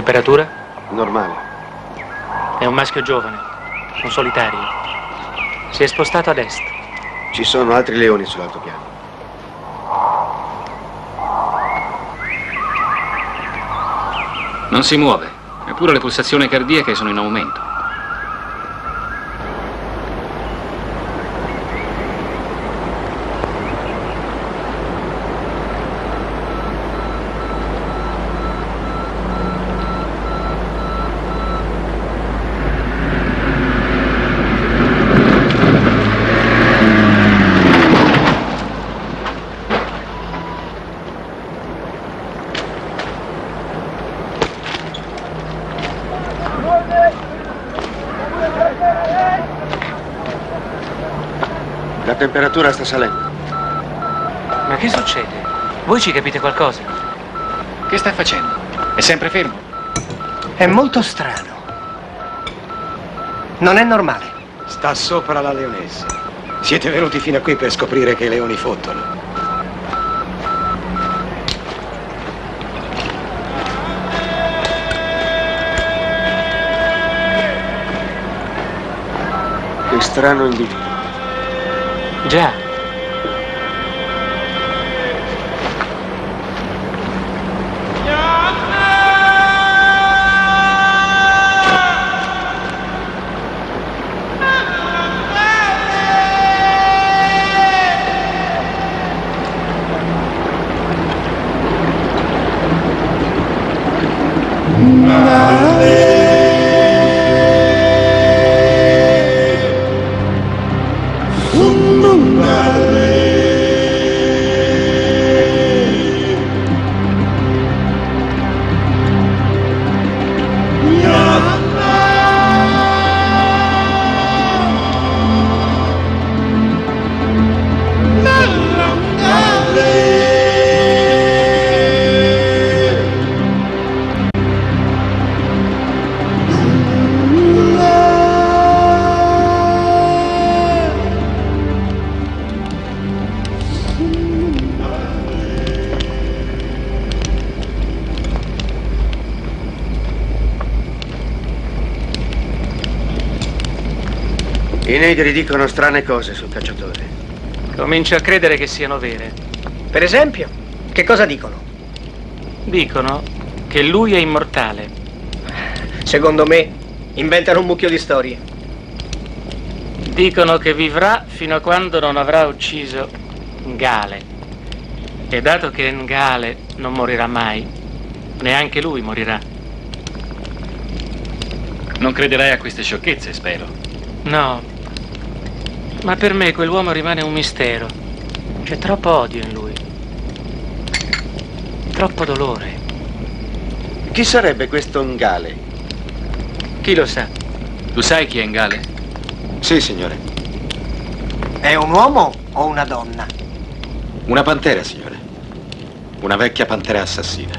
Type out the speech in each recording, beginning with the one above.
Temperatura? Normale. È un maschio giovane, un solitario. Si è spostato ad est. Ci sono altri leoni sull'altopiano. Non si muove, eppure le pulsazioni cardiache sono in aumento. La temperatura sta salendo. Ma che succede? Voi ci capite qualcosa? Che sta facendo? È sempre fermo? È molto strano. Non è normale. Sta sopra la leonessa. Siete venuti fino a qui per scoprire che i leoni fottono. Che strano invito. Già. I negri dicono strane cose sul cacciatore. Comincio a credere che siano vere. Per esempio, che cosa dicono? Dicono che lui è immortale. Secondo me, inventano un mucchio di storie. Dicono che vivrà fino a quando non avrà ucciso Ngale. E dato che Ngale non morirà mai, neanche lui morirà. Non crederai a queste sciocchezze, spero. No. Ma per me quell'uomo rimane un mistero. C'è troppo odio in lui. Troppo dolore. Chi sarebbe questo Ngale? Chi lo sa? Tu sai chi è Ngale? Sì, signore. È un uomo o una donna? Una pantera, signore. Una vecchia pantera assassina.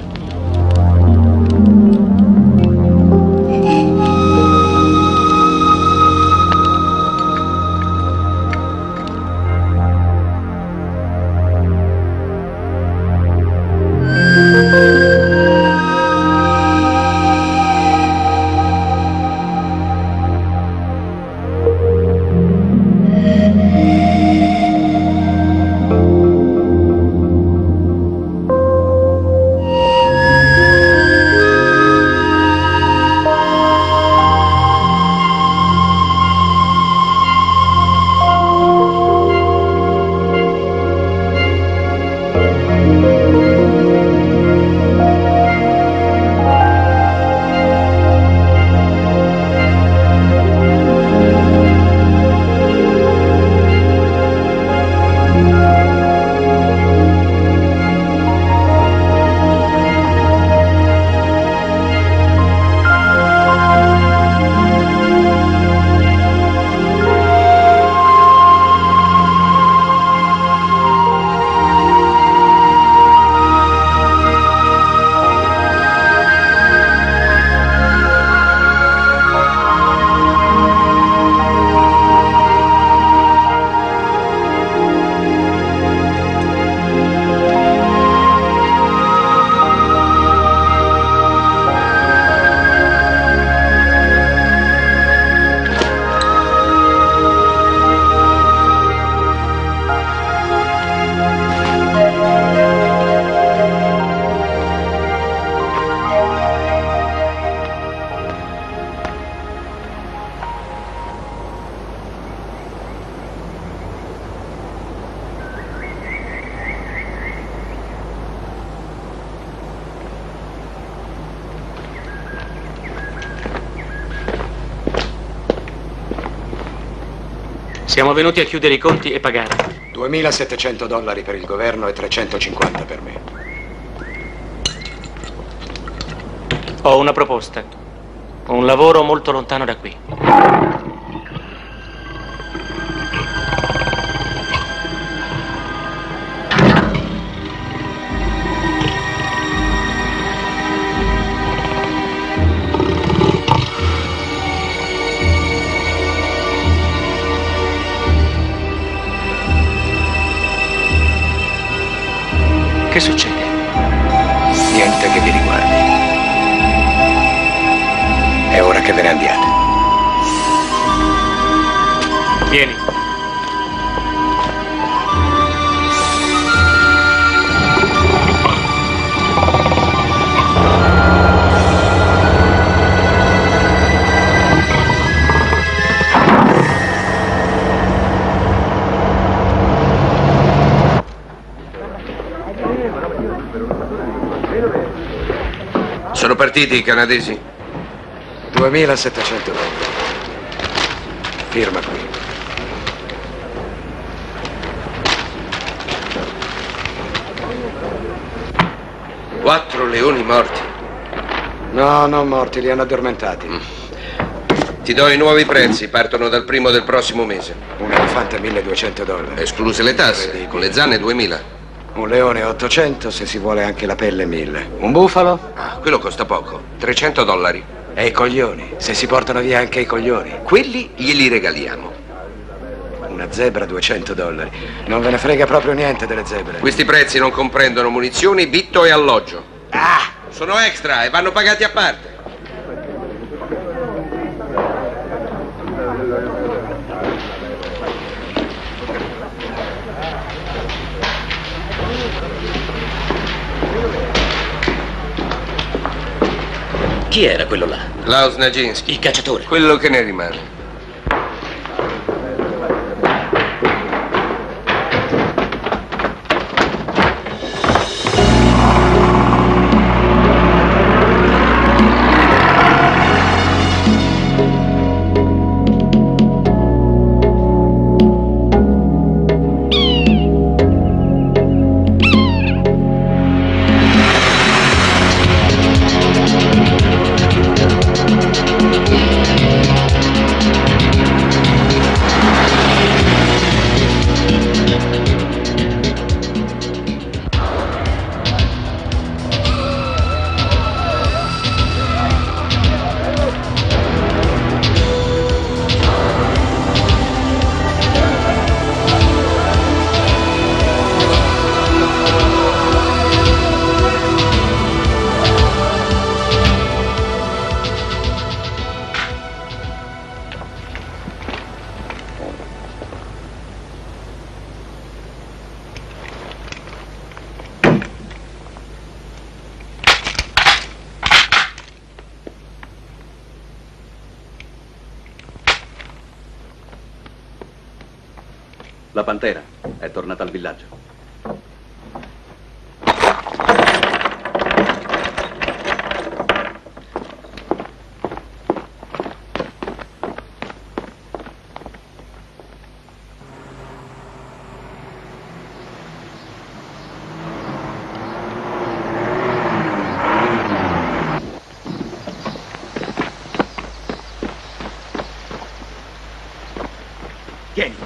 Siamo venuti a chiudere i conti e pagare. $2.700 per il governo e 350 per me. Ho una proposta. Ho un lavoro molto lontano da qui. Che succede? Niente che vi riguardi. È ora che ve ne andiate. Vieni. Sono partiti i canadesi? $2.700. Firma qui. Quattro leoni morti. No, non morti, li hanno addormentati. Ti do i nuovi prezzi, partono dal primo del prossimo mese. Un elefante $1.200. Escluse le tasse, con le zanne 2.000. Un leone 800, se si vuole anche la pelle 1.000. Un bufalo? Ah, quello costa poco, $300. E i coglioni, se si portano via anche i coglioni. Quelli glieli regaliamo. Una zebra $200. Non ve ne frega proprio niente delle zebre. Questi prezzi non comprendono munizioni, vitto e alloggio. Ah! Sono extra e vanno pagati a parte. Chi era quello là? Klaus Kinski. Il cacciatore. Quello che ne rimane. La pantera è tornata al villaggio. Tieni.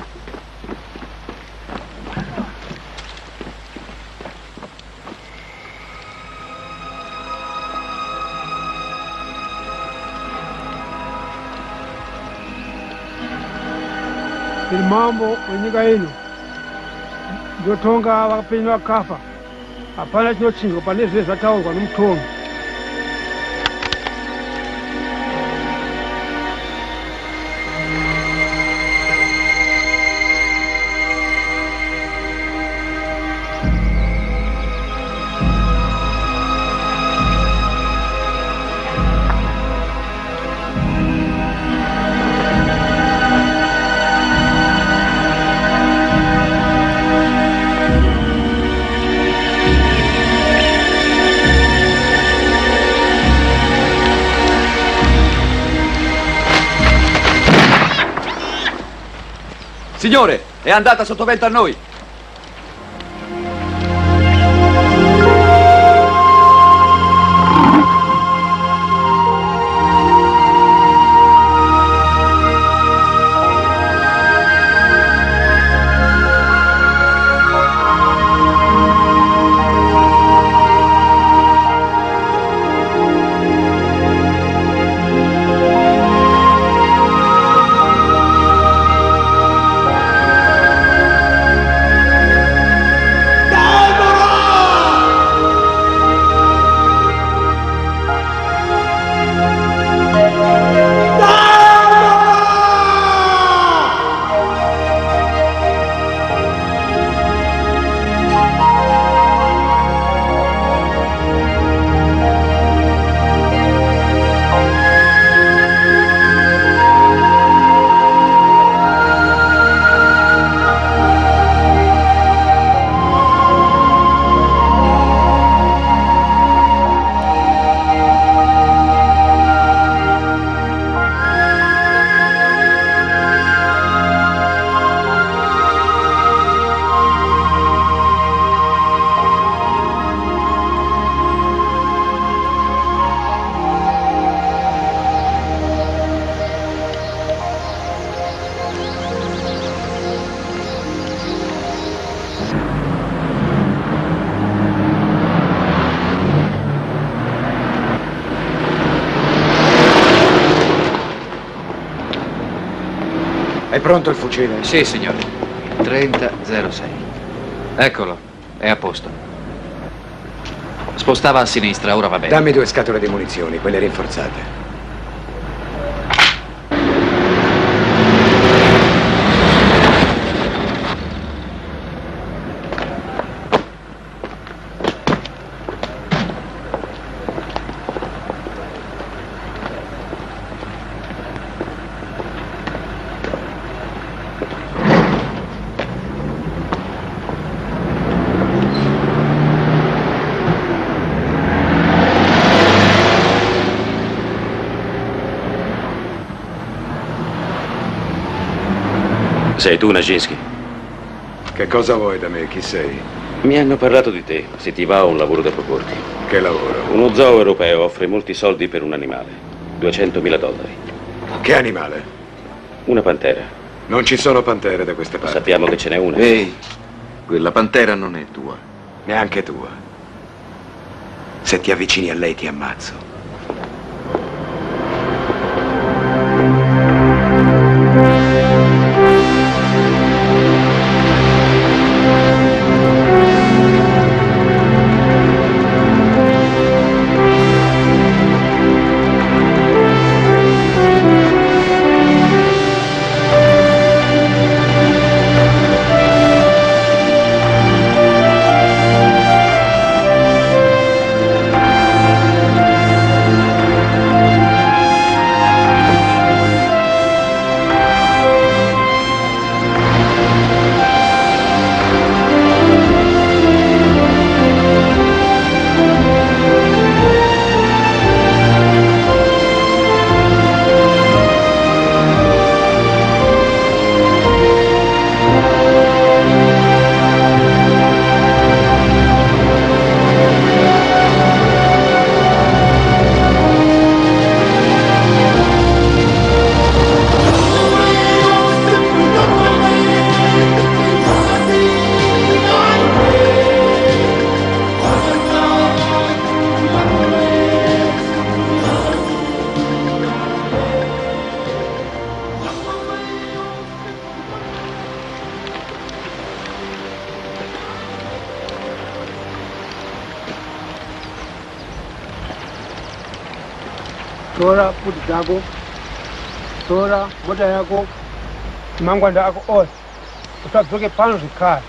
ili mambo wenyika ino ndotonga vapenyu vakafa hapana chinochinjwa pane zvese zvataurwa nomutongi. Signore, è andata sottovento a noi. È pronto il fucile? Sì, signore. 3006. Eccolo, è a posto. Spostava a sinistra, ora va bene. Dammi 2 scatole di munizioni, quelle rinforzate. Sei tu, Naginski? Che cosa vuoi da me? Chi sei? Mi hanno parlato di te. Se ti va, ho un lavoro da proporti. Che lavoro? Uno zoo europeo offre molti soldi per un animale. $200.000. Che animale? Una pantera. Non ci sono pantere da queste parti. Sappiamo che ce n'è una. Ehi, quella pantera non è tua. Neanche tua. Se ti avvicini a lei ti ammazzo. tora kuti dzako tora mota yako mangwanda ako ose usadzoke pano zvekare.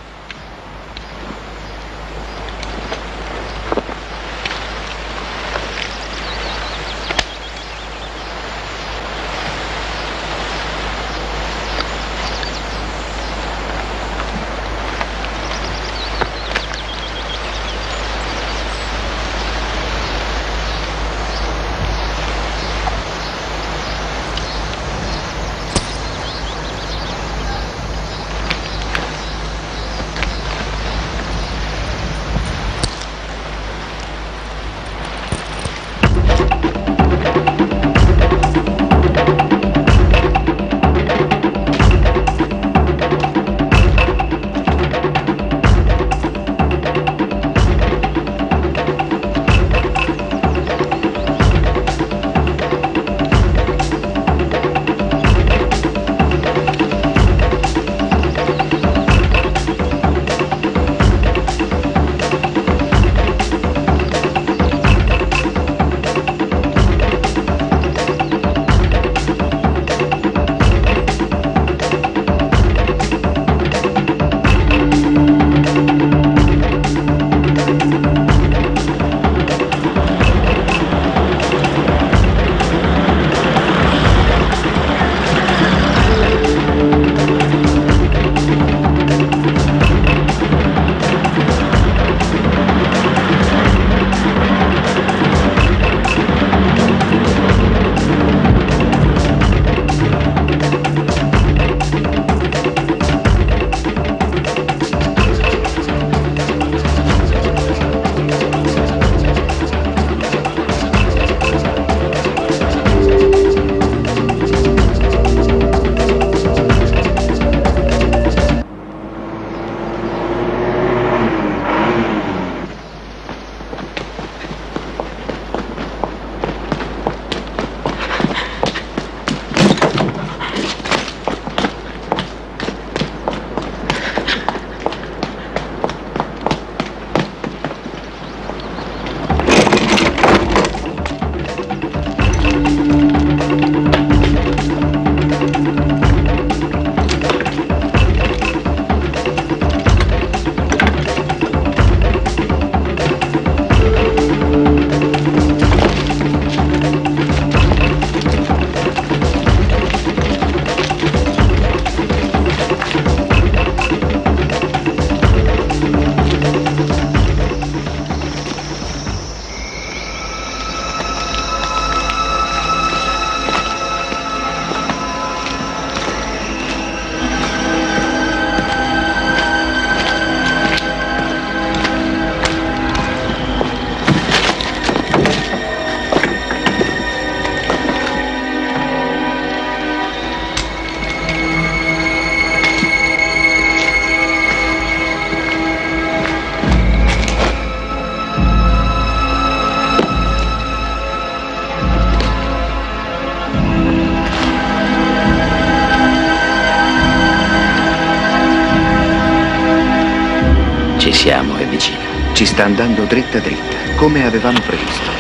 siamo, è vicina. Ci sta andando dritta dritta, come avevamo previsto.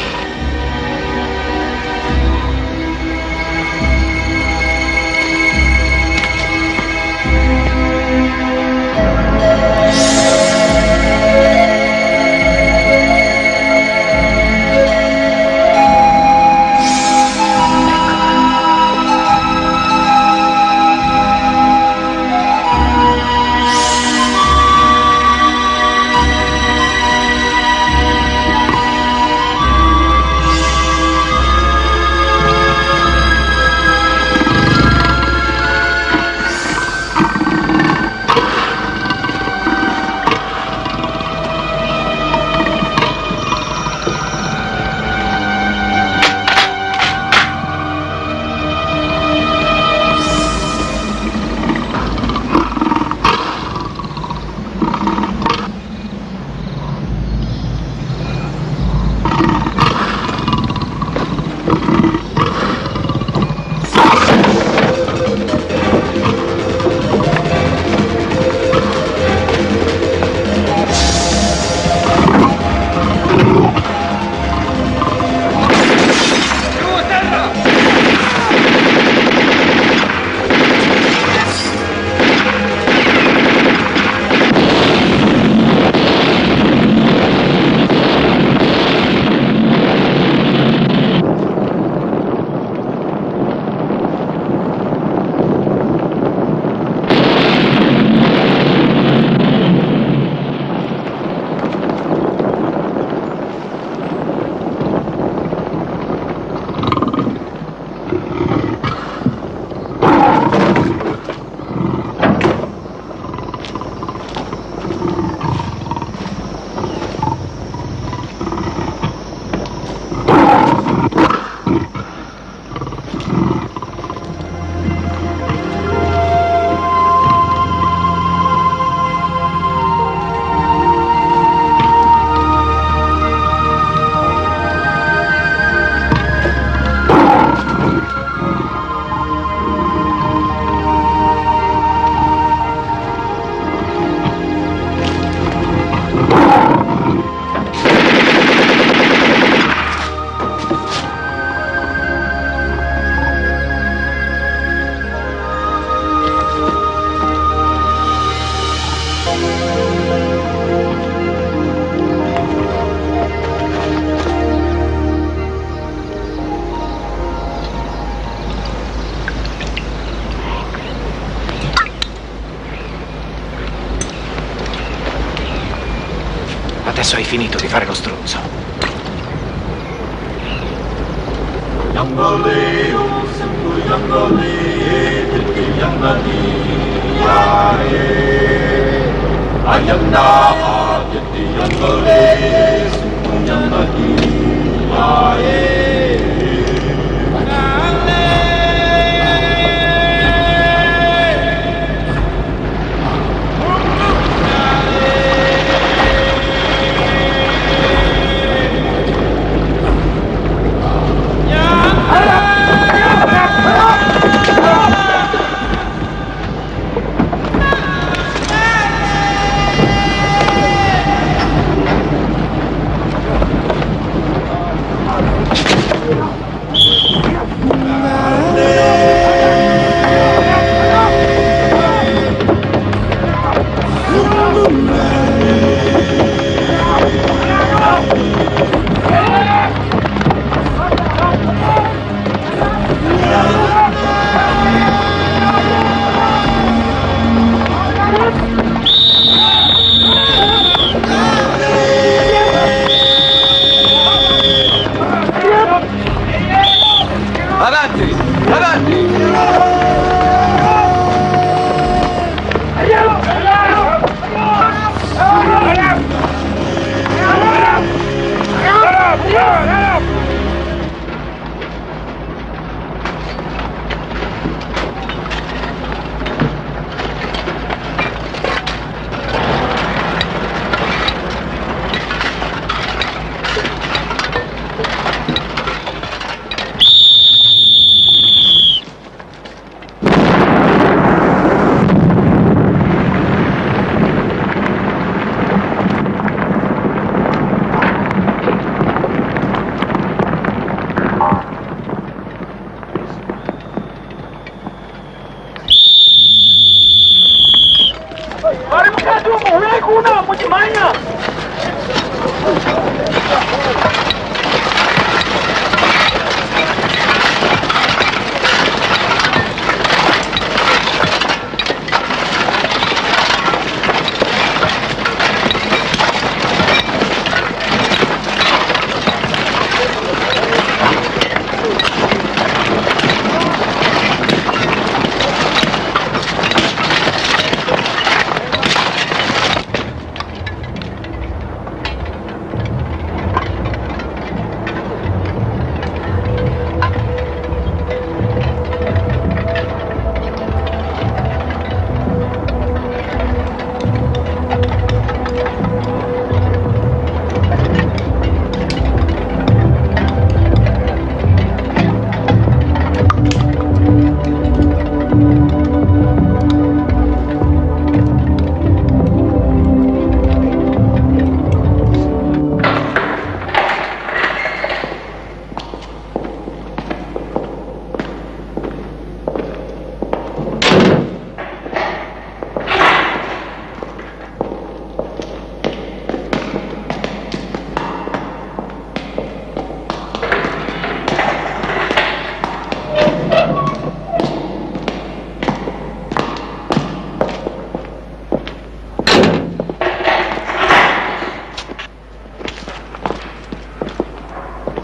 Adesso hai finito di fare lo stronzo.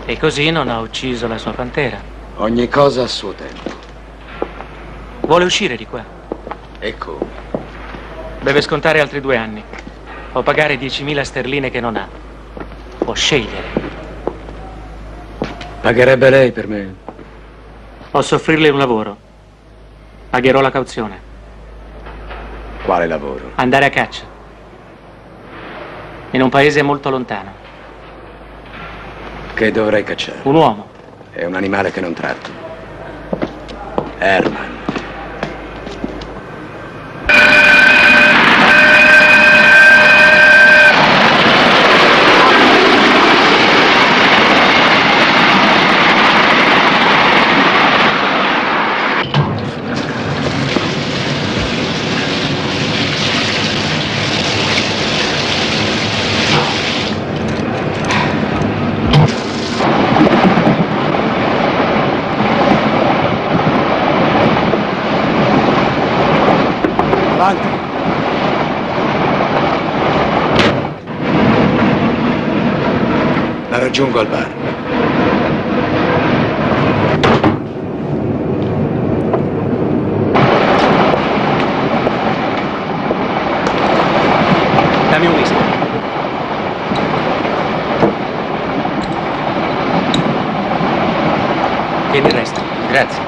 E così non ha ucciso la sua pantera. Ogni cosa a suo tempo. Vuole uscire di qua. E come? Deve scontare altri 2 anni. O pagare 10.000 sterline che non ha. Può scegliere. Pagherebbe lei per me? Posso offrirle un lavoro. Pagherò la cauzione. Quale lavoro? Andare a caccia. In un paese molto lontano. Che dovrei cacciare? Un uomo. È un animale che non tratto. Herman. Avanti. La raggiungo al bar. Dammi un whisky. Tieni il resto. Grazie.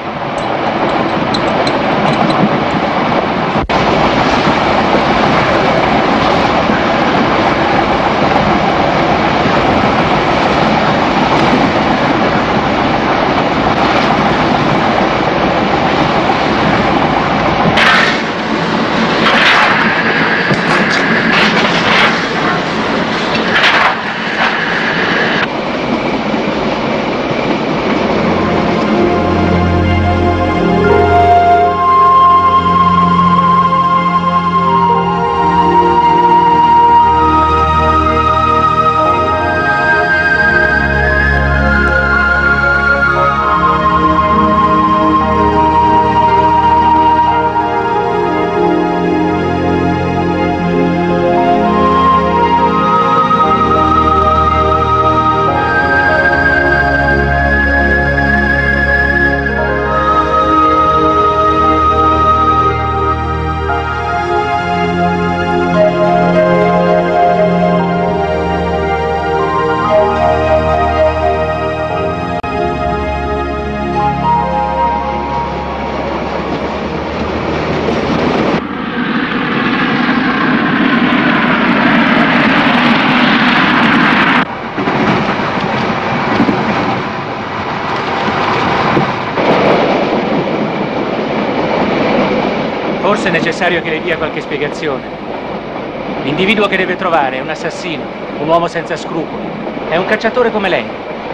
Forse è necessario che le dia qualche spiegazione. L'individuo che deve trovare è un assassino, un uomo senza scrupoli. È un cacciatore come lei.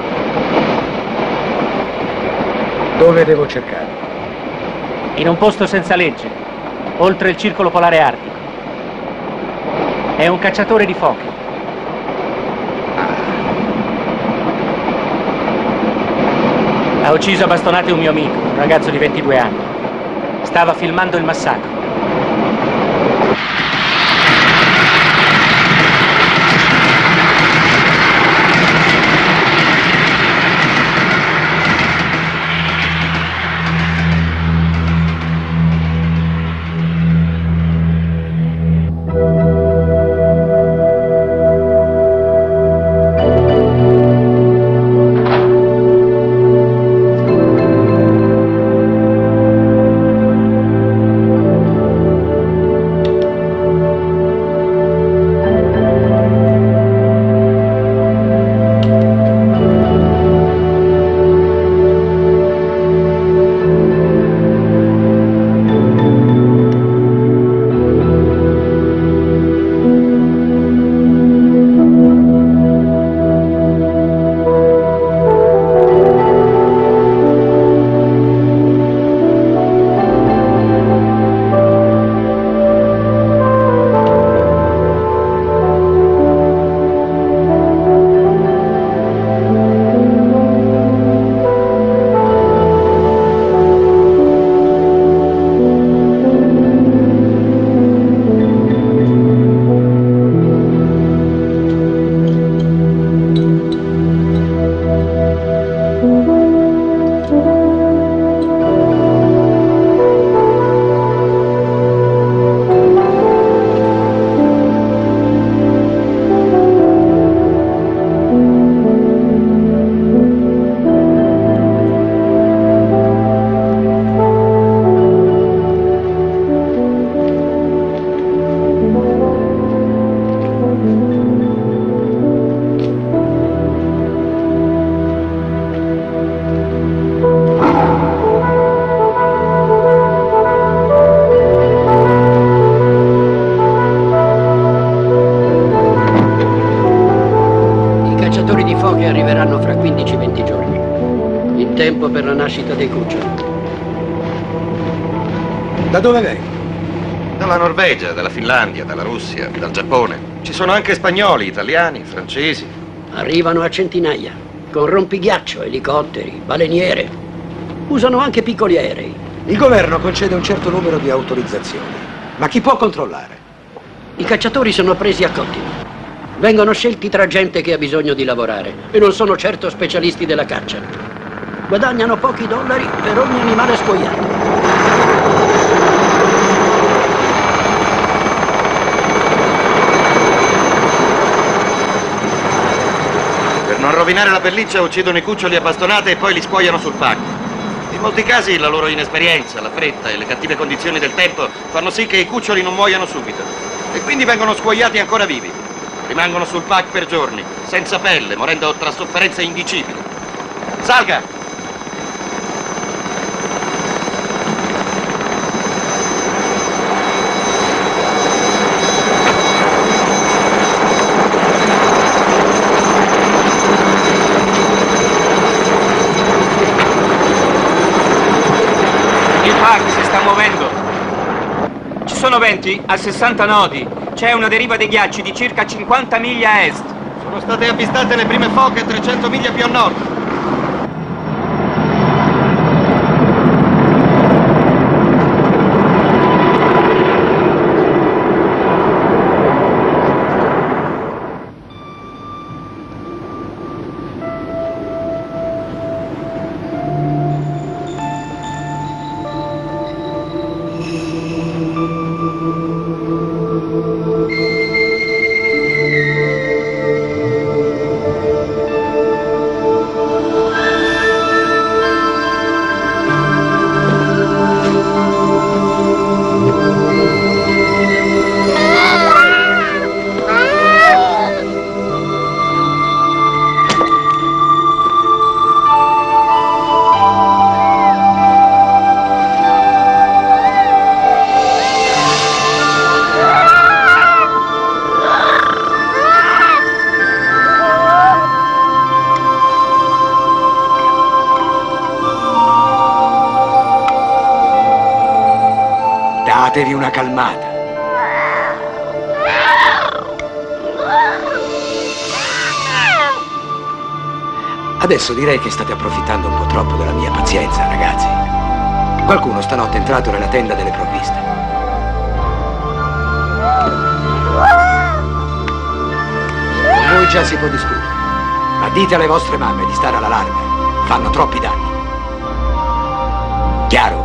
Dove devo cercare? In un posto senza legge, oltre il circolo polare artico. È un cacciatore di foche. Ha ucciso a bastonate un mio amico, un ragazzo di 22 anni. Stava filmando il massacro. cacciatori di foche arriveranno fra 15-20 giorni. In tempo per la nascita dei cuccioli. Da dove vengono? Dalla Norvegia, dalla Finlandia, dalla Russia, dal Giappone. Ci sono anche spagnoli, italiani, francesi. Arrivano a centinaia, con rompighiaccio, elicotteri, baleniere. Usano anche piccoli aerei. Il governo concede un certo numero di autorizzazioni, ma chi può controllare? I cacciatori sono presi a cottimo. Vengono scelti tra gente che ha bisogno di lavorare e non sono certo specialisti della caccia. Guadagnano pochi dollari per ogni animale scuoiato. Per non rovinare la pelliccia uccidono i cuccioli a bastonate e poi li scuoiano sul pacco. In molti casi la loro inesperienza, la fretta e le cattive condizioni del tempo fanno sì che i cuccioli non muoiano subito e quindi vengono scuoiati ancora vivi. Rimangono sul pack per giorni, senza pelle, morendo tra sofferenze indicibili. Salga! Si sta muovendo. Ci sono venti a 60 nodi. C'è una deriva dei ghiacci di circa 50 miglia a est. Sono state avvistate le prime foche a 300 miglia più a nord. Datevi una calmata. Adesso direi che state approfittando un po' troppo della mia pazienza, ragazzi. Qualcuno stanotte è entrato nella tenda delle provviste. Con voi già si può discutere, ma dite alle vostre mamme di stare alla larga. Fanno troppi danni. Chiaro?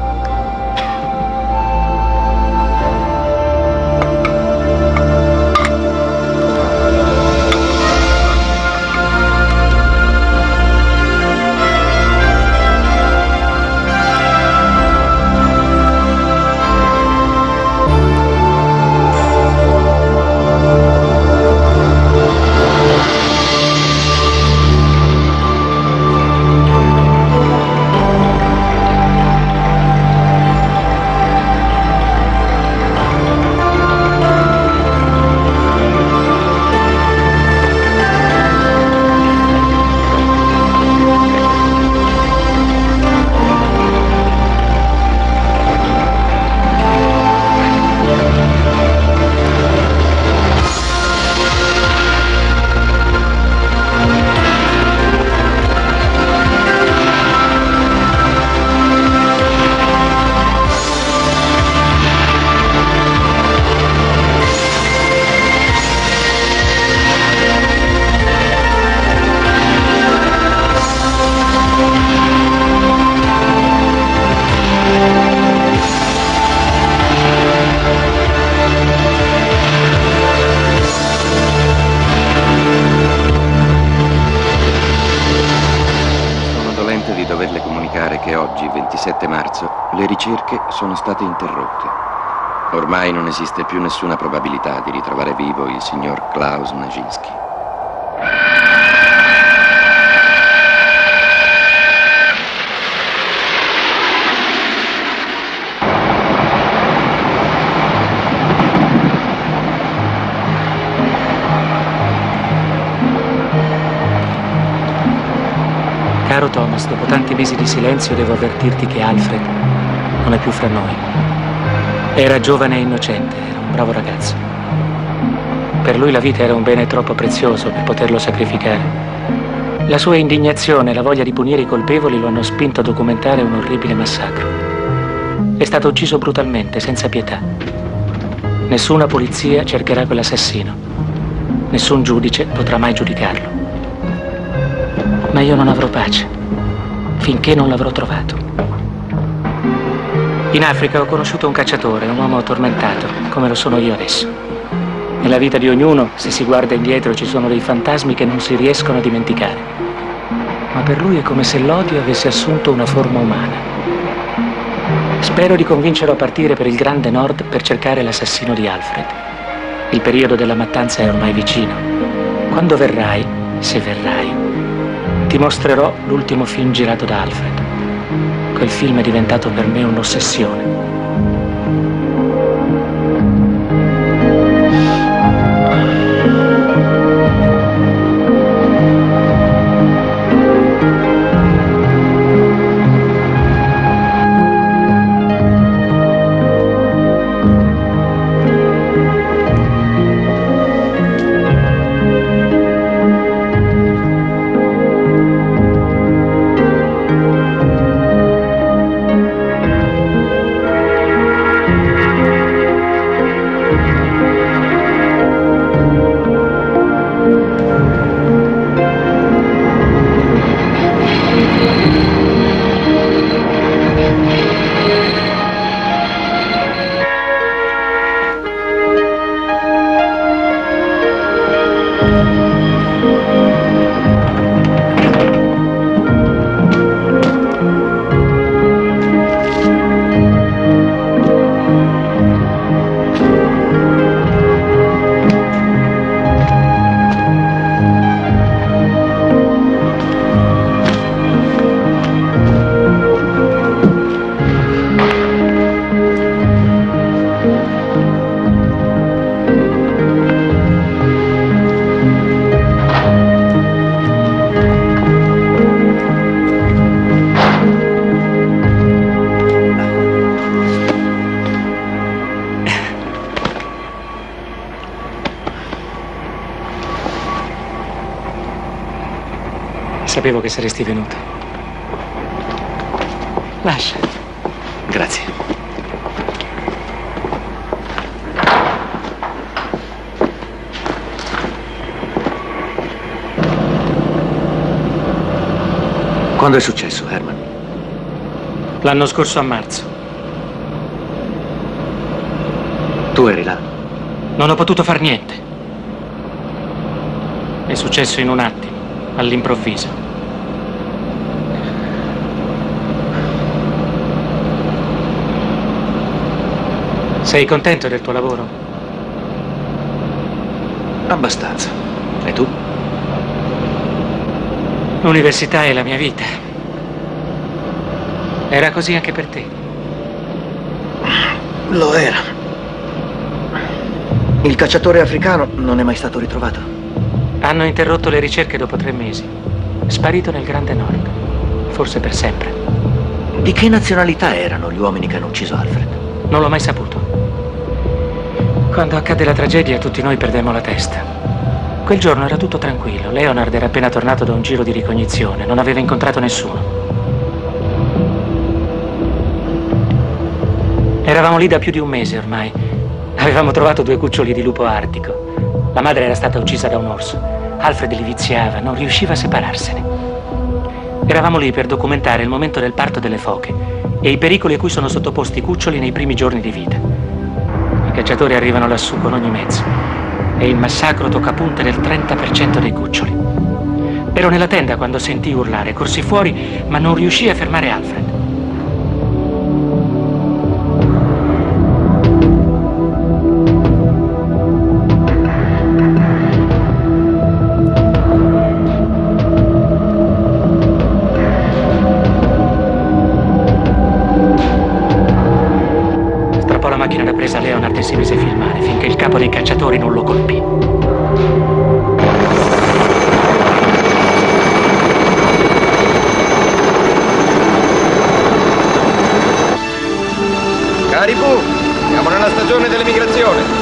che oggi, 27 marzo, le ricerche sono state interrotte. Ormai non esiste più nessuna probabilità di ritrovare vivo il signor Klaus Kinski. Caro Thomas, dopo tanti mesi di silenzio devo avvertirti che Alfred non è più fra noi. Era giovane e innocente, era un bravo ragazzo. Per lui la vita era un bene troppo prezioso per poterlo sacrificare. La sua indignazione e la voglia di punire i colpevoli lo hanno spinto a documentare un orribile massacro. È stato ucciso brutalmente, senza pietà. Nessuna polizia cercherà quell'assassino. Nessun giudice potrà mai giudicarlo. Ma io non avrò pace finché non l'avrò trovato. In Africa ho conosciuto un cacciatore, un uomo tormentato, come lo sono io adesso. Nella vita di ognuno, se si guarda indietro, ci sono dei fantasmi che non si riescono a dimenticare. Ma per lui è come se l'odio avesse assunto una forma umana. Spero di convincerlo a partire per il grande nord per cercare l'assassino di Alfred. Il periodo della mattanza è ormai vicino. Quando verrai, se verrai, ti mostrerò l'ultimo film girato da Alfred. Quel film è diventato per me un'ossessione. Sapevo che saresti venuto. Lascia. Grazie. Quando è successo, Herman? L'anno scorso a marzo. Tu eri là? Non ho potuto far niente. È successo in un attimo, all'improvviso. Sei contento del tuo lavoro? Abbastanza. E tu? L'università è la mia vita. Era così anche per te? Lo era. Il cacciatore africano non è mai stato ritrovato? Hanno interrotto le ricerche dopo 3 mesi. Sparito nel Grande Nord. Forse per sempre. Di che nazionalità erano gli uomini che hanno ucciso Alfred? Non l'ho mai saputo. Quando accadde la tragedia tutti noi perdemmo la testa. Quel giorno era tutto tranquillo. Leonard era appena tornato da un giro di ricognizione. Non aveva incontrato nessuno. Eravamo lì da più di un mese ormai. Avevamo trovato 2 cuccioli di lupo artico. La madre era stata uccisa da un orso. Alfred li viziava, non riusciva a separarsene. Eravamo lì per documentare il momento del parto delle foche e i pericoli a cui sono sottoposti i cuccioli nei primi giorni di vita. I cacciatori arrivano lassù con ogni mezzo e il massacro tocca punte del 30% dei cuccioli. Ero nella tenda quando sentii urlare, corsi fuori ma non riuscii a fermare Alfred. Leonard e si mise a filmare finché il capo dei cacciatori non lo colpì. stagione dell'emigrazione.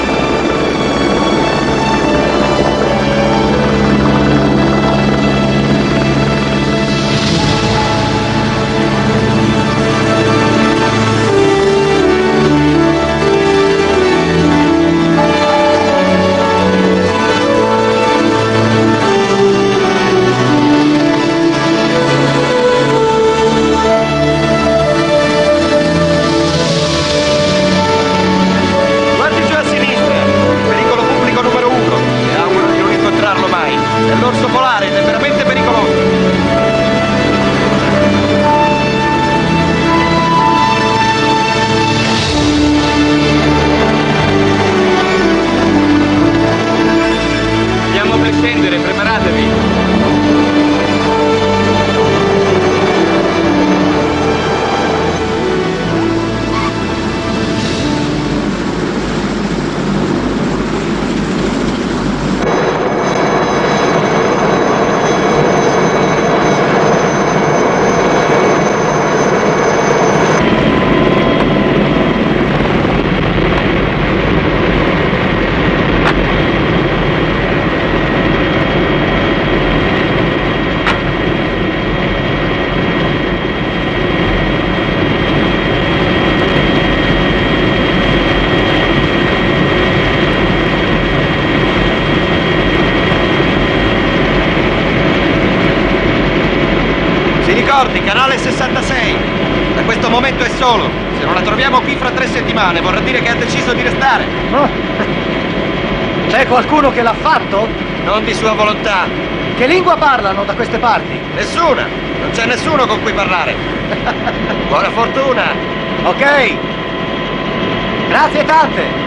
Canale 66. Da questo momento è solo. Se non la troviamo qui fra 3 settimane, vorrà dire che ha deciso di restare. Oh. C'è qualcuno che l'ha fatto? Non di sua volontà. Che lingua parlano da queste parti? Nessuna. Non c'è nessuno con cui parlare. Buona fortuna. Ok. Grazie tante.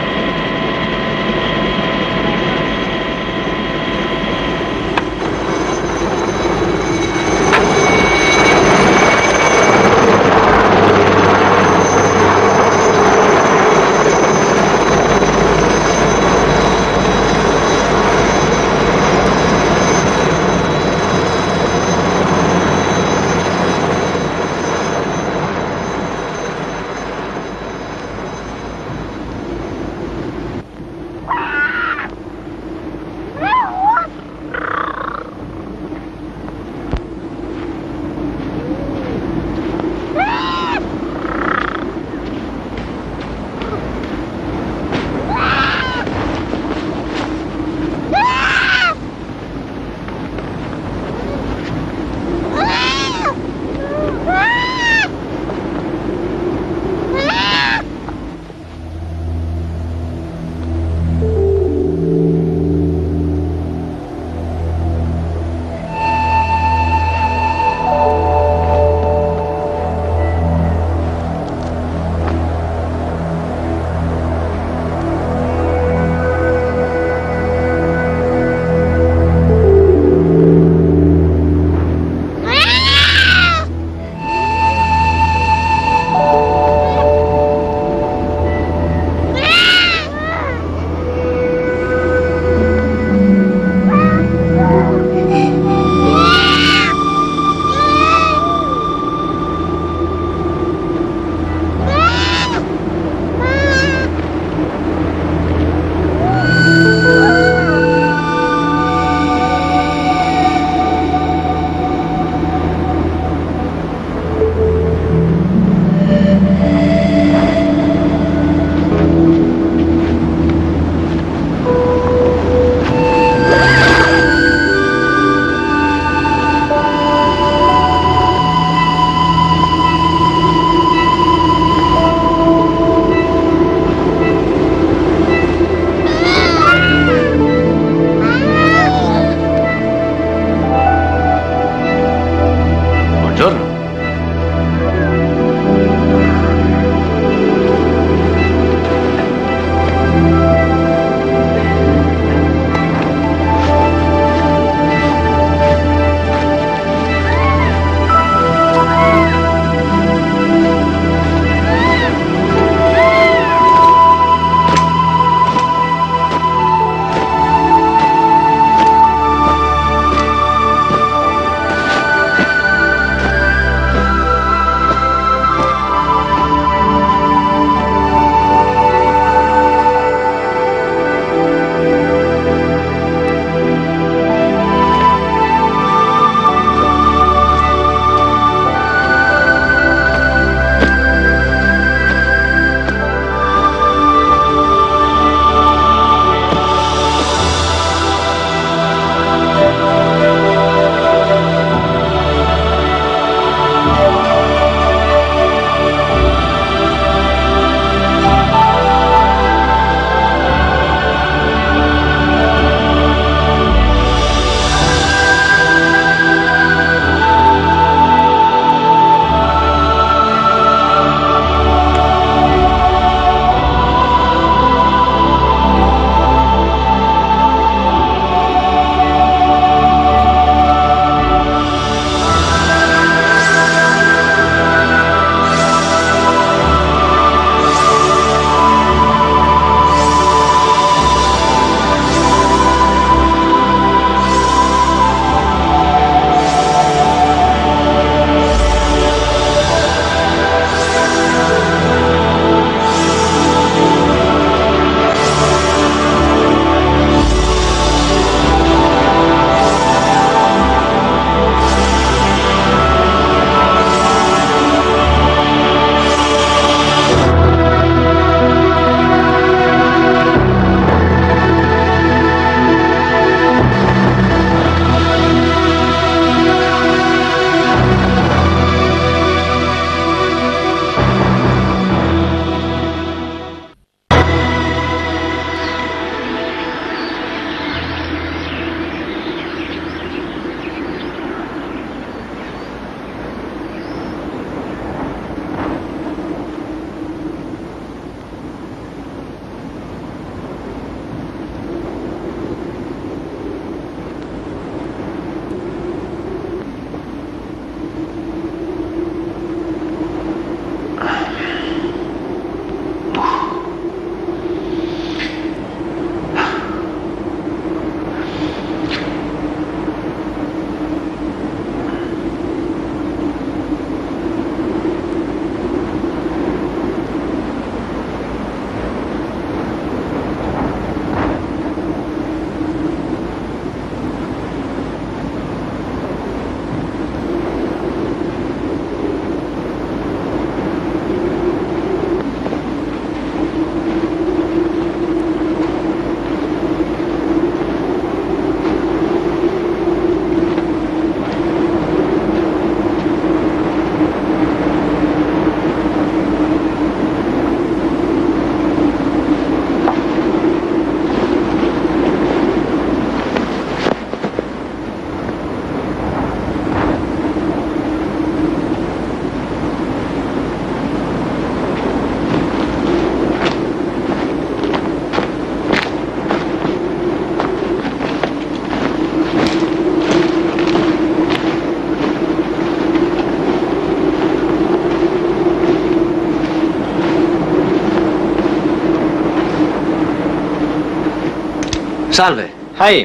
Salve. Hei.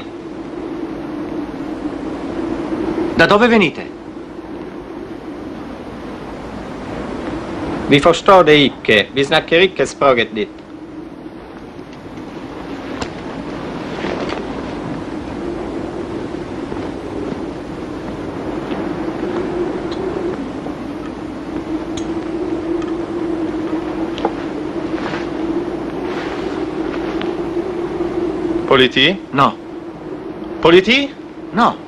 Da dove venite? Vi forstår det ikke. Vi snakker ikke språket ditt. Politi? No. Politi? No.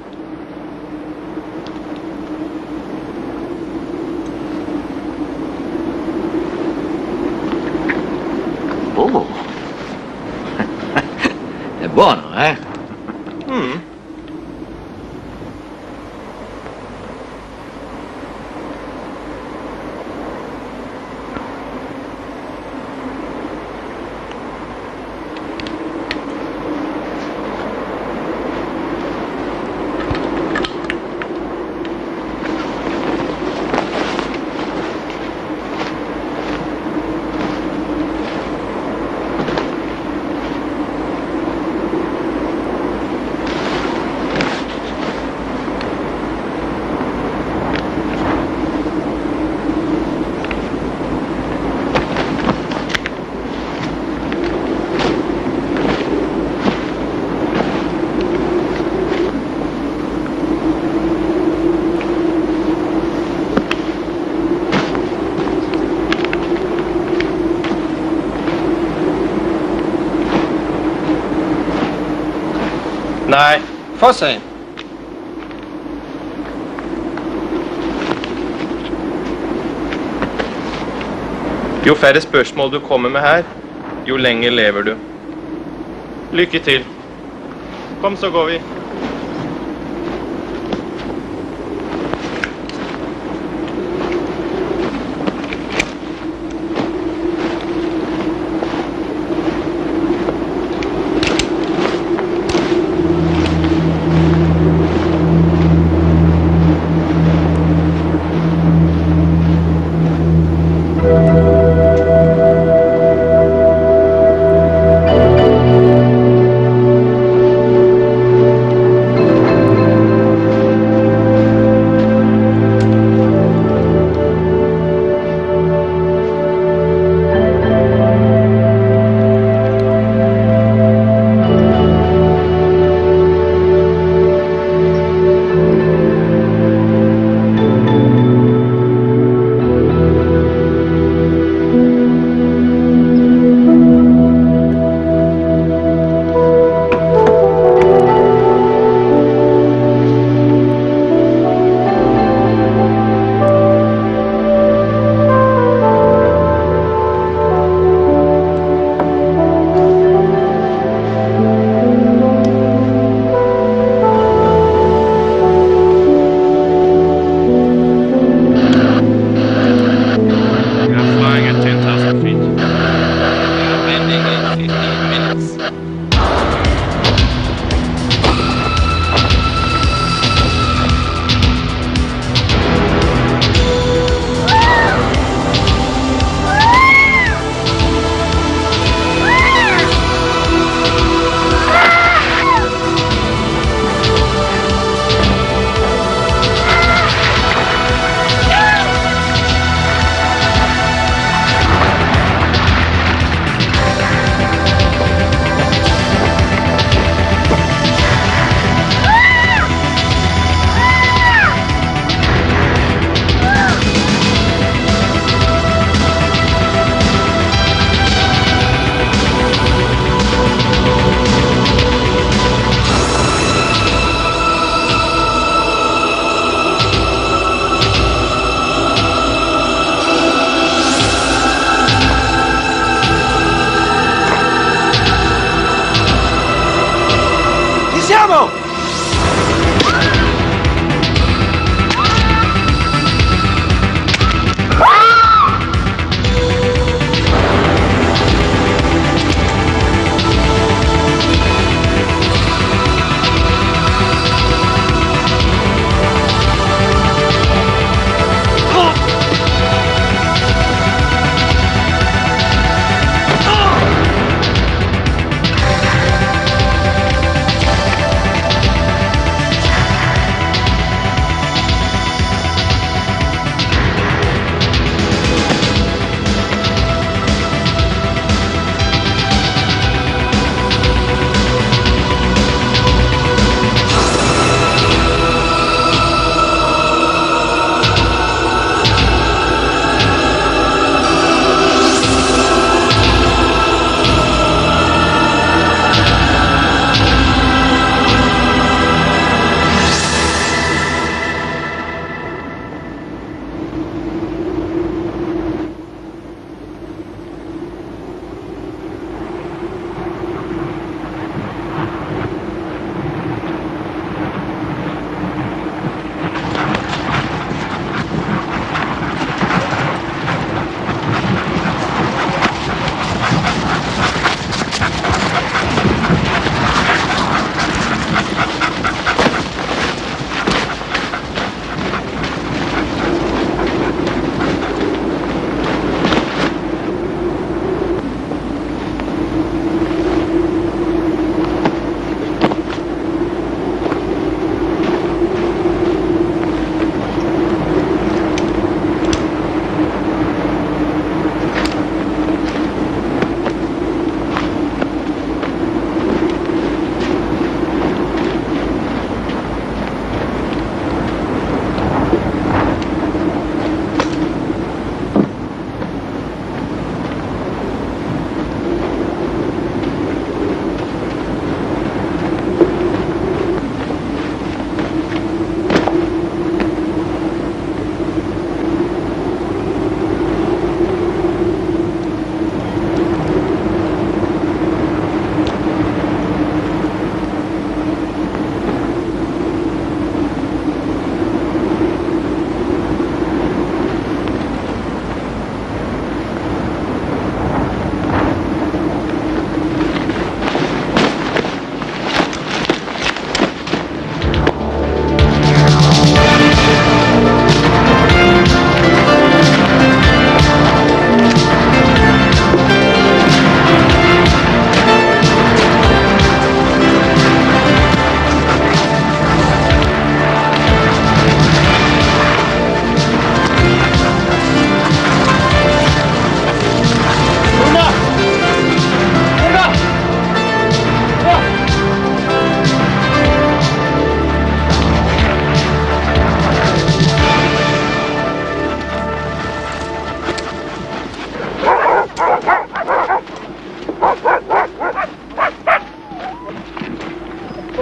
Oh. È buono, eh? Nei. Få se. Jo færre spørsmål du kommer med her, jo lenger lever du. Lykke til. Kom, så går vi.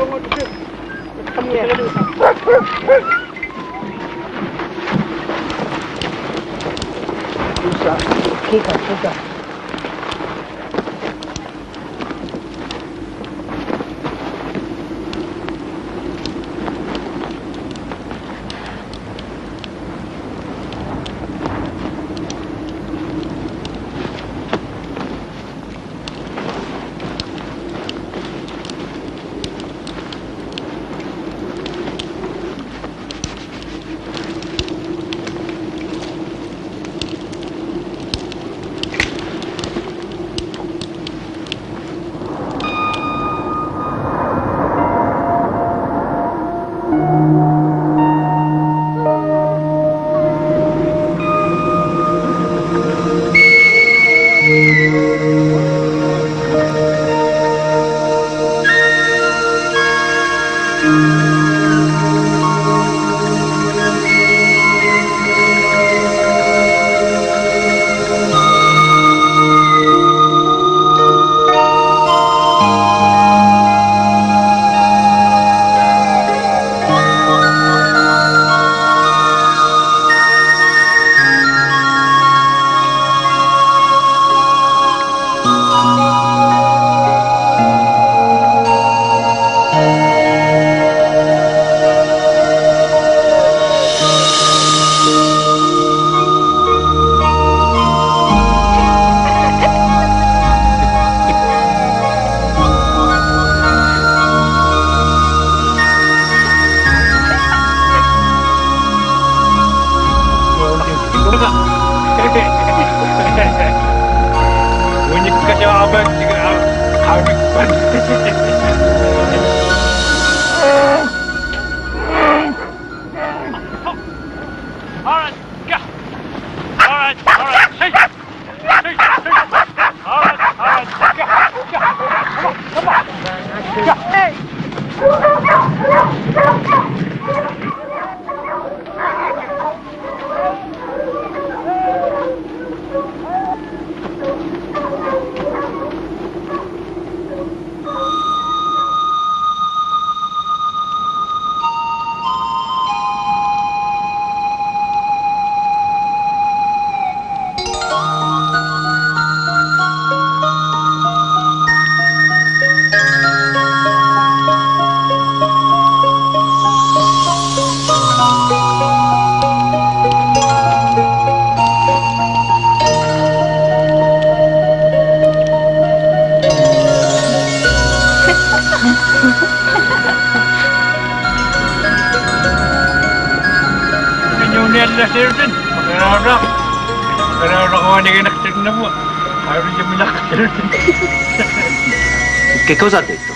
Che cosa ha detto?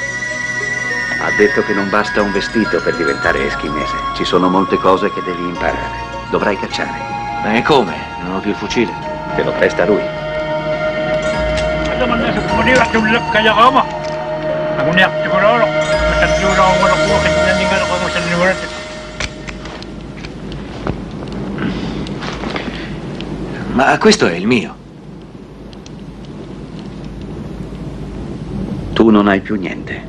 Ha detto che non basta un vestito per diventare eschimese. Ci sono molte cose che devi imparare. Dovrai cacciare. E come? Non ho più il fucile. Te lo presta lui. Ma questo è il mio. Tu non hai più niente.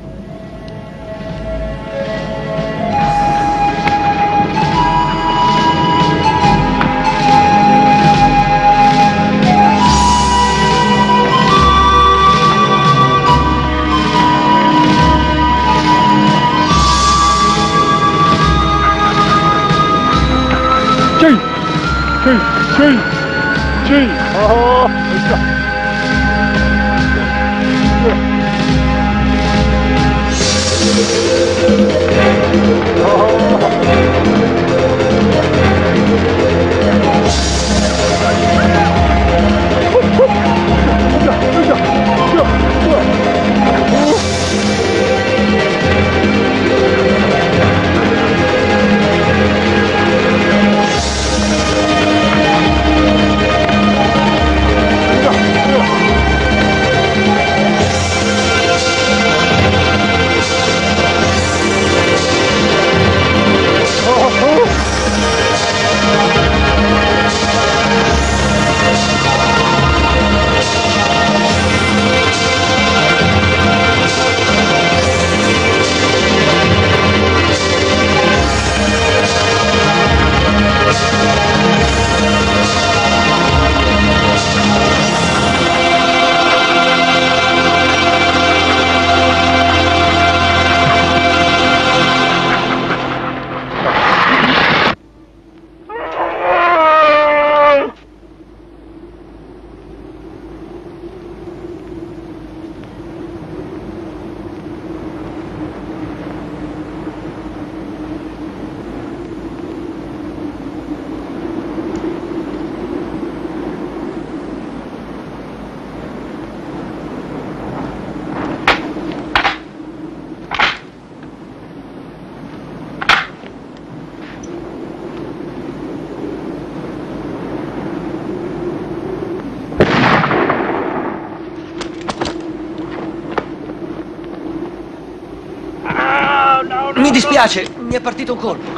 Mi dispiace, mi è partito un colpo.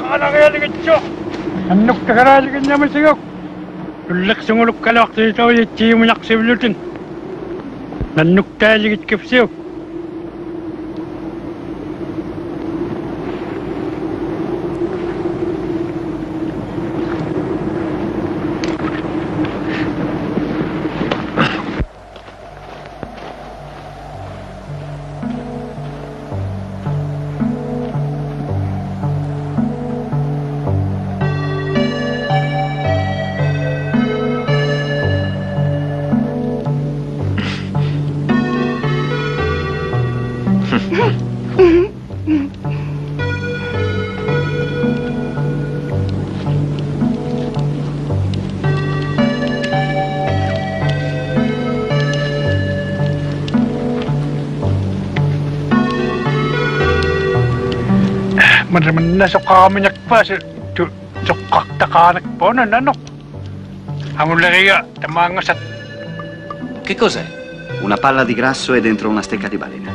Nasok kami nagpas, sukak takanak po na nanok. Ang ulariya, tamangasat. Che cos'è? Una palla di grasso e dentro una stecca di balena.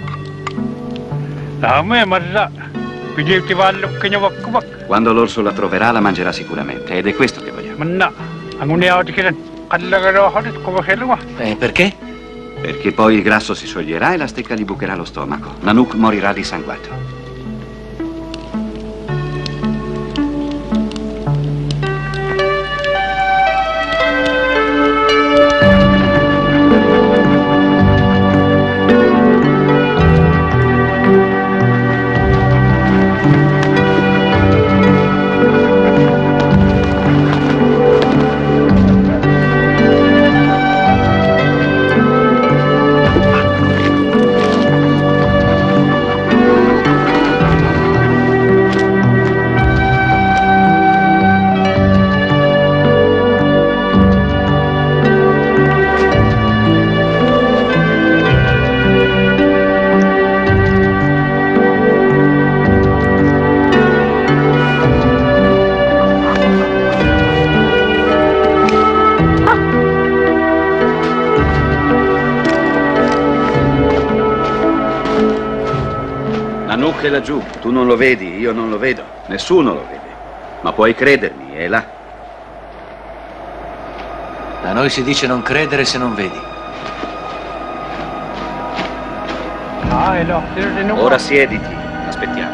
Quando l'orso la troverà la mangerà sicuramente ed è questo che vogliamo. Perché? Perché poi il grasso si scioglierà e la stecca gli bucherà lo stomaco. Nanook morirà dissanguato. Nanook è laggiù, tu non lo vedi, io non lo vedo, nessuno lo vede. Ma puoi credermi, è là. Da noi si dice non credere se non vedi. Ora siediti, aspettiamo.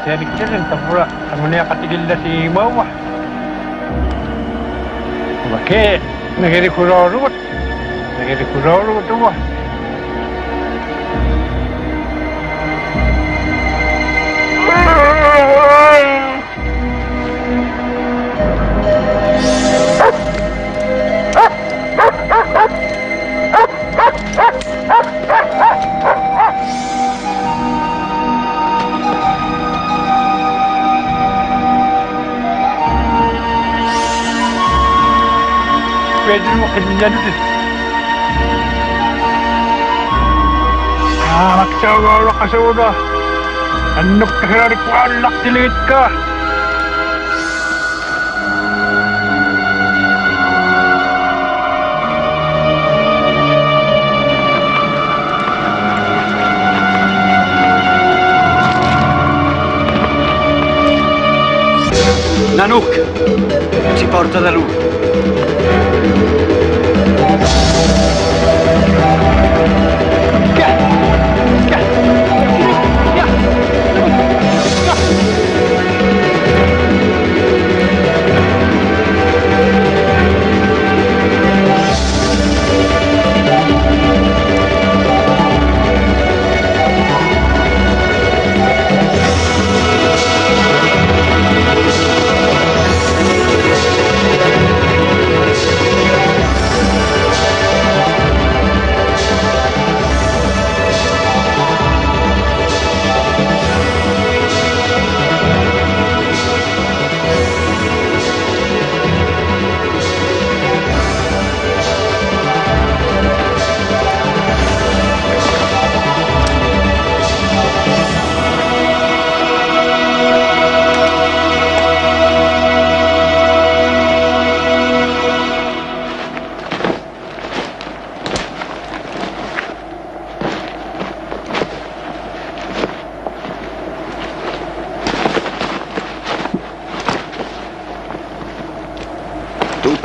Perché nagirikurarugot tuwa. Pwede mo kanina dito. Magsawala ka sa una. Anok ka sa rikuan, laktilit ka. Nanook si porta da lui.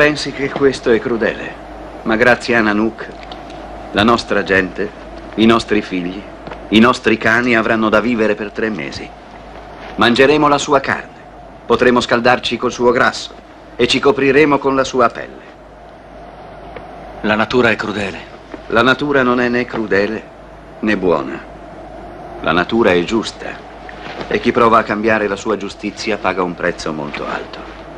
pensi che questo è crudele, ma grazie a Nanook, la nostra gente, i nostri figli, i nostri cani avranno da vivere per 3 mesi. Mangeremo la sua carne, potremo scaldarci col suo grasso e ci copriremo con la sua pelle. La natura è crudele. La natura non è né crudele né buona. La natura è giusta e chi prova a cambiare la sua giustizia paga un prezzo molto alto.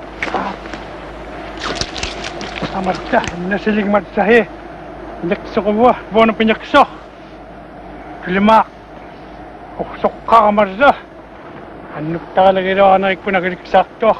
Amarta, nasilig marsahe. Nyakso ko ba? Buwan ng pinyakso. Kilimak. Kusok ka marsa. Ano talaga daw na ikpinagiksakto.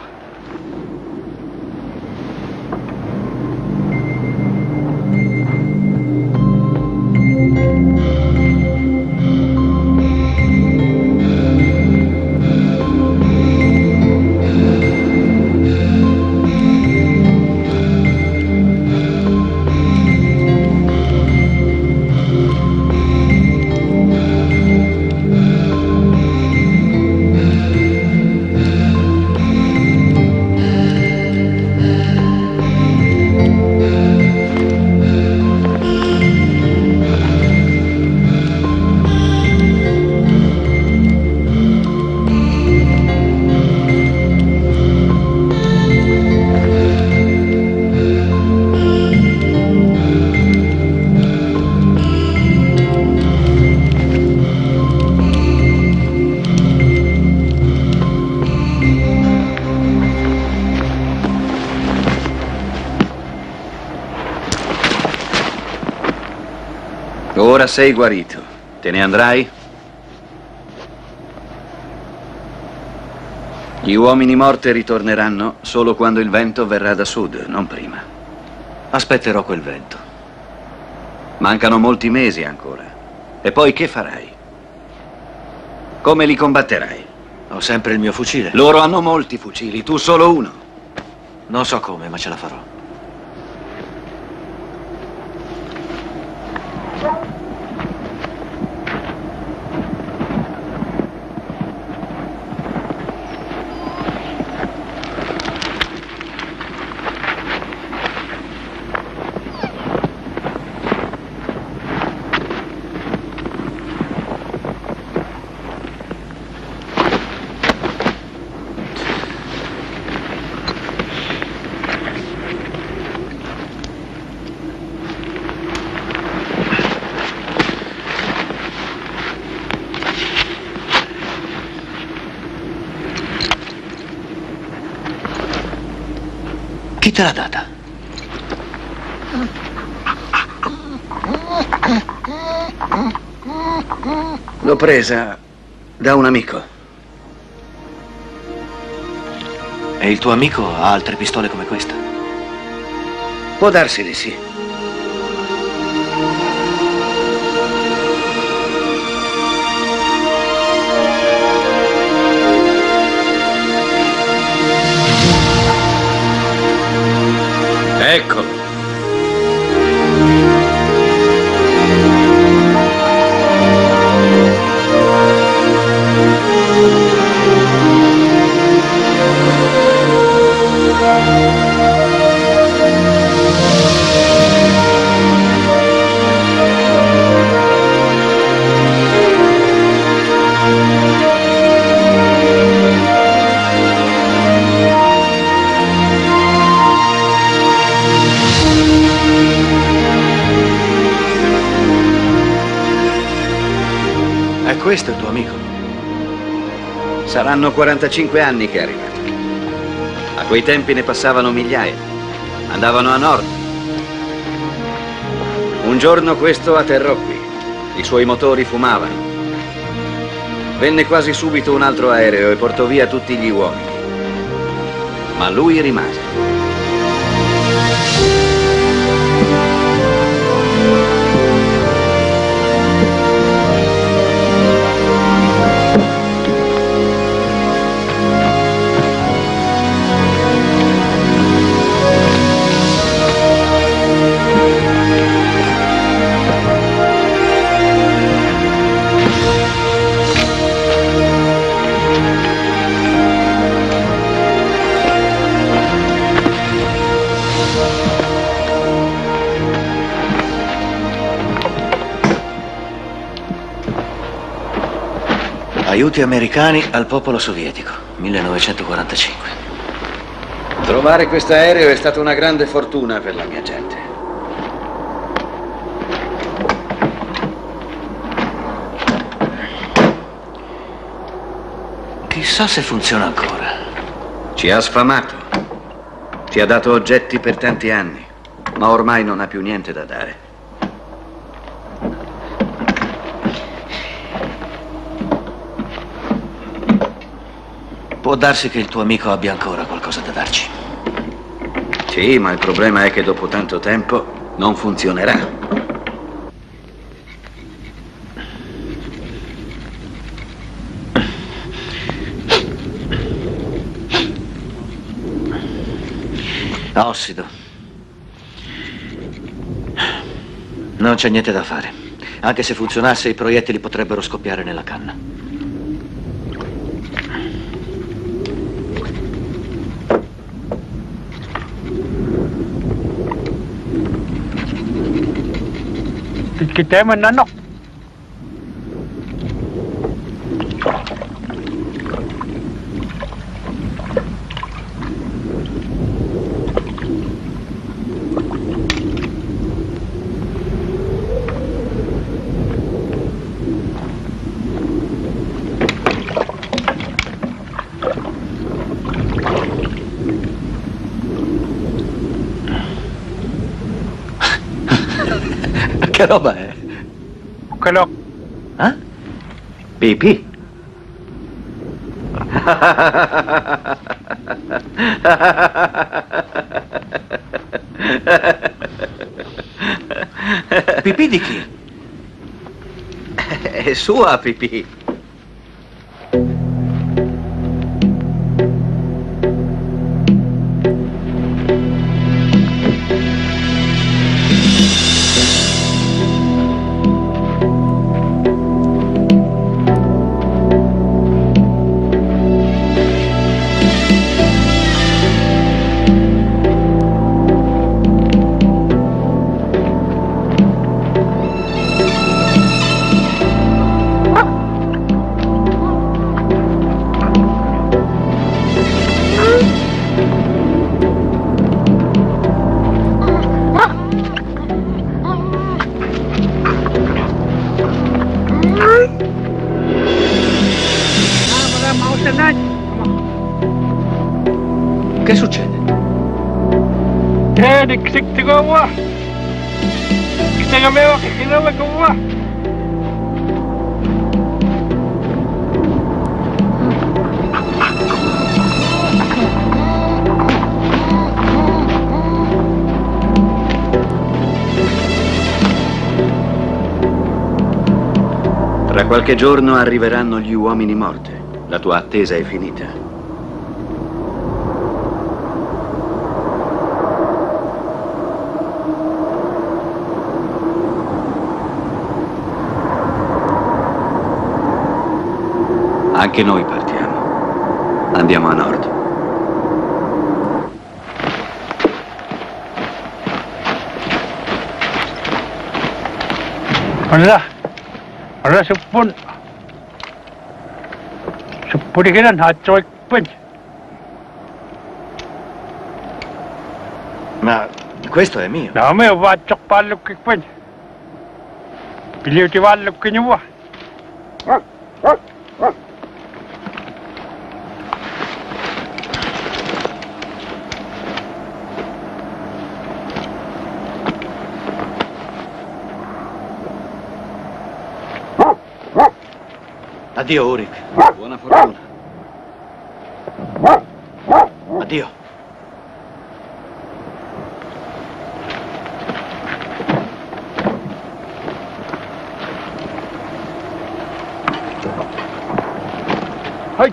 Ora sei guarito. Te ne andrai? Gli uomini morti ritorneranno solo quando il vento verrà da sud, non prima. Aspetterò quel vento. Mancano molti mesi ancora. E poi che farai? Come li combatterai? Ho sempre il mio fucile. Loro hanno molti fucili, tu solo uno. Non so come, ma ce la farò. Chi te l'ha data? L'ho presa da un amico. E il tuo amico ha altre pistole come questa? Può darsi di sì. Eccolo. Questo è il tuo amico? Saranno 45 anni che è arrivato. A quei tempi ne passavano migliaia. Andavano a nord. Un giorno questo atterrò qui. I suoi motori fumavano. Venne quasi subito un altro aereo e portò via tutti gli uomini. Ma lui rimase. Aiuti americani al popolo sovietico, 1945. Trovare quest'aereo è stata una grande fortuna per la mia gente. Chissà se funziona ancora. Ci ha sfamato. Ci ha dato oggetti per tanti anni, ma ormai non ha più niente da dare. Può darsi che il tuo amico abbia ancora qualcosa da darci. Sì, ma il problema è che dopo tanto tempo non funzionerà. Ossido. Non c'è niente da fare. Anche se funzionasse, i proiettili potrebbero scoppiare nella canna. Kita menanok. Che roba è? Quello. Eh? Pipì? Pipì di chi? È sua pipì. Che succede? Tra qualche giorno arriveranno gli uomini morti. La tua attesa è finita. Anche noi partiamo. Andiamo a nord. Allora suppon. Supponi che non ha trovato. Ma questo è mio. No, me va a pallo che poi. Pilio ti vallo che ne va. Addio, Ulrich. Buona fortuna. Addio. Hai.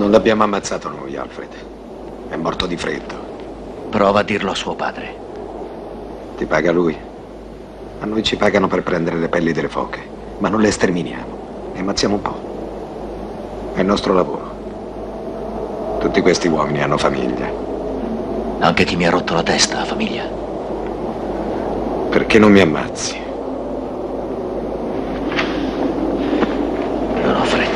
Non l'abbiamo ammazzato noi, Alfred. È morto di freddo. Prova a dirlo a suo padre. Ti paga lui? A noi ci pagano per prendere le pelli delle foche, ma non le sterminiamo. Ne ammazziamo un po'. È il nostro lavoro. Tutti questi uomini hanno famiglia. Anche chi mi ha rotto la testa ha famiglia. Perché non mi ammazzi? Non ho fretta.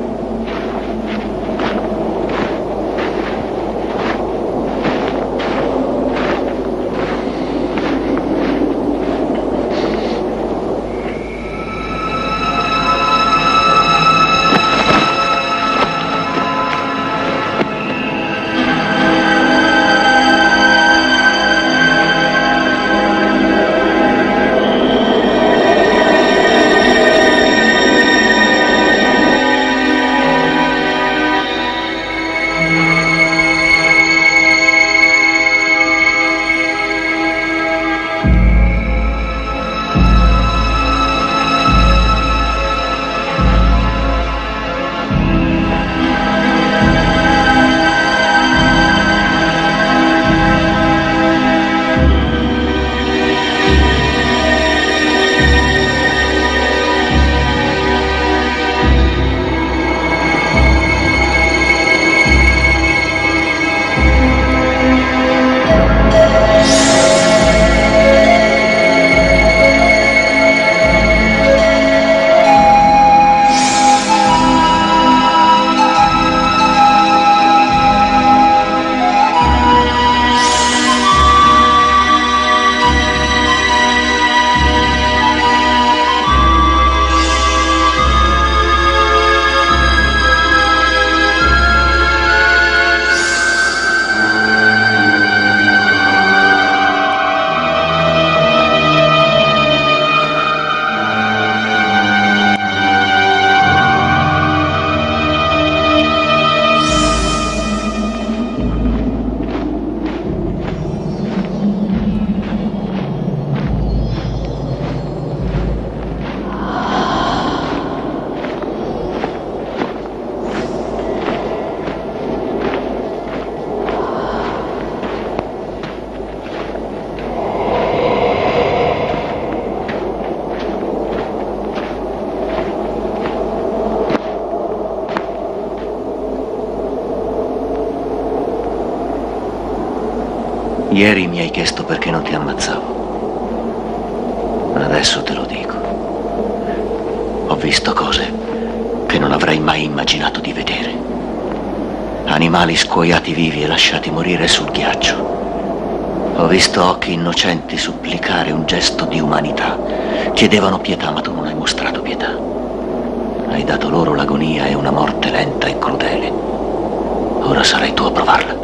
Ieri mi hai chiesto perché non ti ammazzavo. Adesso te lo dico. Ho visto cose che non avrei mai immaginato di vedere. Animali scuoiati vivi e lasciati morire sul ghiaccio. Ho visto occhi innocenti supplicare un gesto di umanità. Chiedevano pietà, ma tu non hai mostrato pietà. Hai dato loro l'agonia e una morte lenta e crudele. Ora sarai tu a provarla.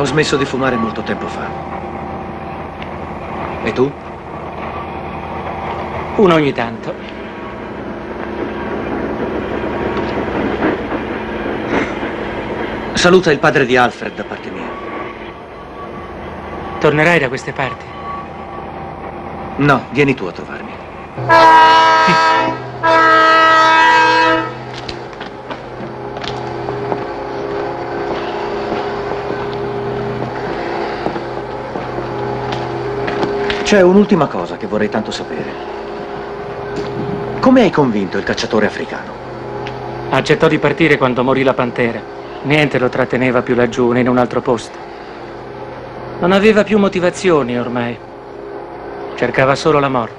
Ho smesso di fumare molto tempo fa. E tu? Uno ogni tanto. Saluta il padre di Alfred da parte mia. Tornerai da queste parti? No, vieni tu a trovarmi. C'è un'ultima cosa che vorrei tanto sapere. Come hai convinto il cacciatore africano? Accettò di partire quando morì la pantera. Niente lo tratteneva più laggiù, né in un altro posto. Non aveva più motivazioni ormai. Cercava solo la morte.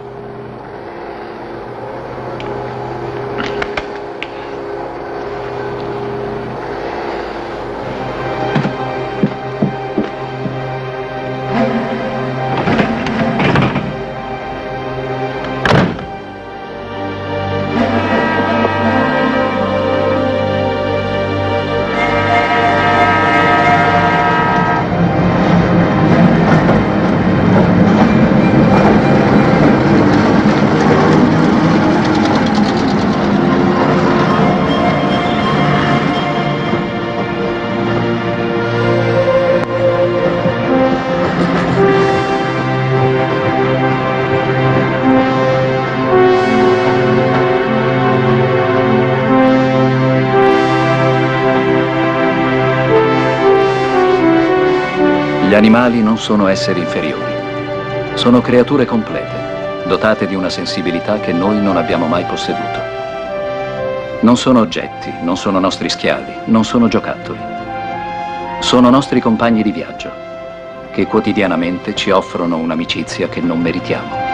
Gli animali non sono esseri inferiori, sono creature complete, dotate di una sensibilità che noi non abbiamo mai posseduto. Non sono oggetti, non sono nostri schiavi, non sono giocattoli. Sono nostri compagni di viaggio, che quotidianamente ci offrono un'amicizia che non meritiamo.